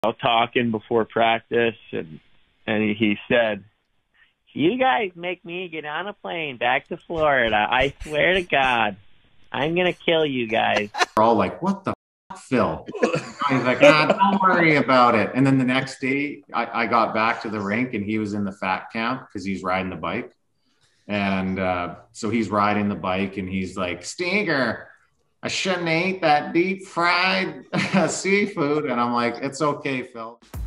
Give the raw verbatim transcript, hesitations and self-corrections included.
was talking before practice, and and he, he said, "You guys make me get on a plane back to Florida. I swear to God, I'm gonna kill you guys." We're all like, "What the f-, Phil?" He's like, "Ah, don't worry about it." And then the next day, I, I got back to the rink, and he was in the fat camp because he's riding the bike. And uh, so he's riding the bike, and he's like, "Steger, I shouldn't have ate that deep fried seafood." And I'm like, "It's okay, Phil."